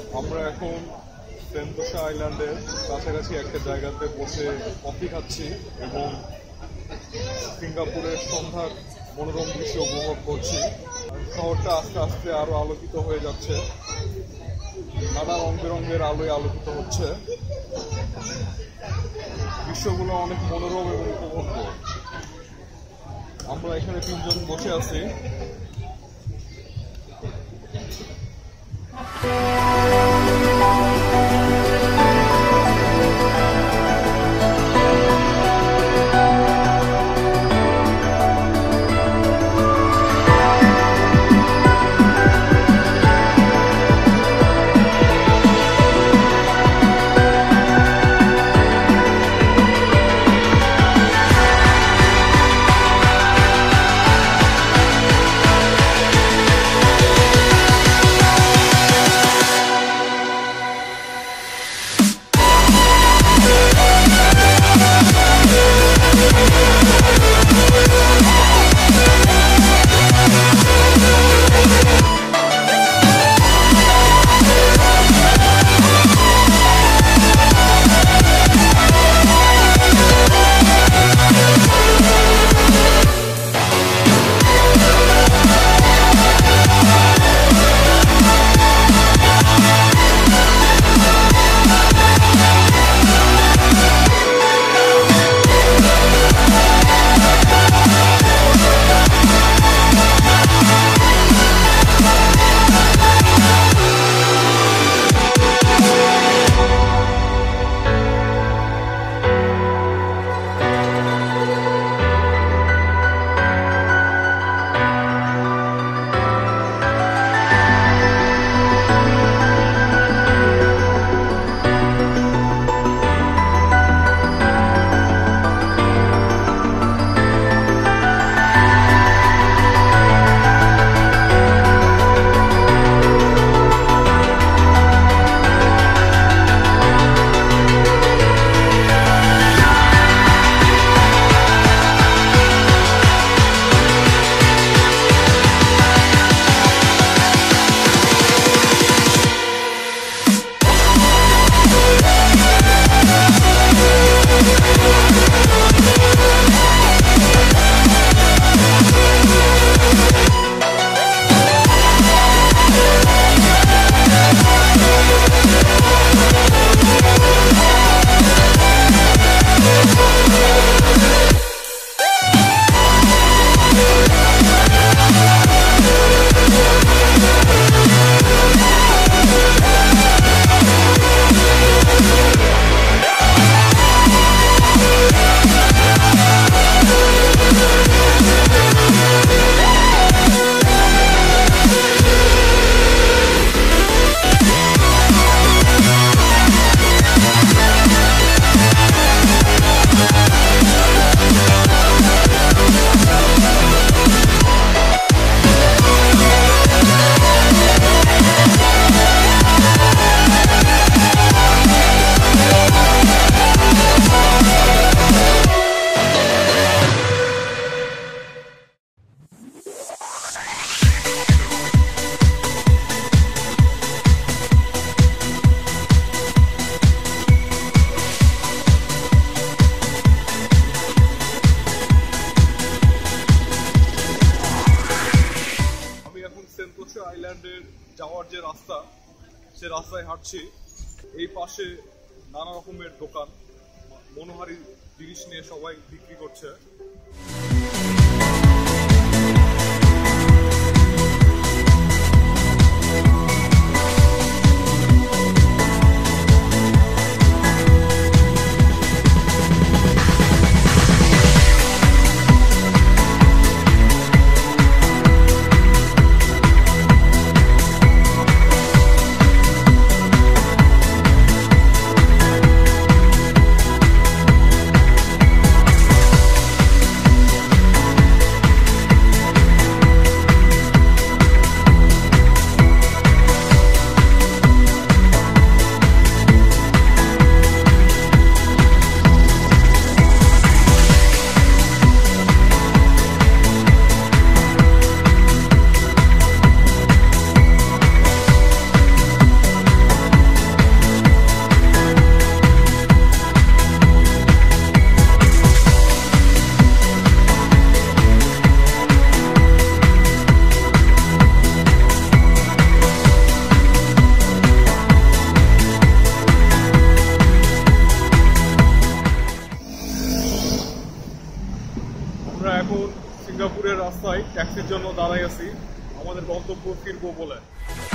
আমরা এখন সেন্তোসা আইল্যান্ডের কাছাকাছি একটা জায়গাতে বসে কফি খাচ্ছি এবং সিঙ্গাপুরের সন্ধ্যার মনোরম দৃশ্য উপভোগ করছি। শহরটা আস্তে আস্তে আরো আলোকিত হয়ে যাচ্ছে, নানা রং বেরঙের আলোয় আলোকিত হচ্ছে। দৃশ্যগুলো অনেক মনোরম এবং উপভোগ্য। আমরা এখানে 3 জন বসে আছি। সেন্তোসা আইল্যান্ডের যাওয়ার যে রাস্তা, সে রাস্তায় হাঁটছি। এই পাশে নানা রকমের দোকান, মনোহারী জিনিস নিয়ে সবাই বিক্রি করছে। সিঙ্গাপুরের রাস্তায় ট্যাক্সির জন্য দাঁড়াই আছি আমাদের গন্তব্য ফিরবো বলে।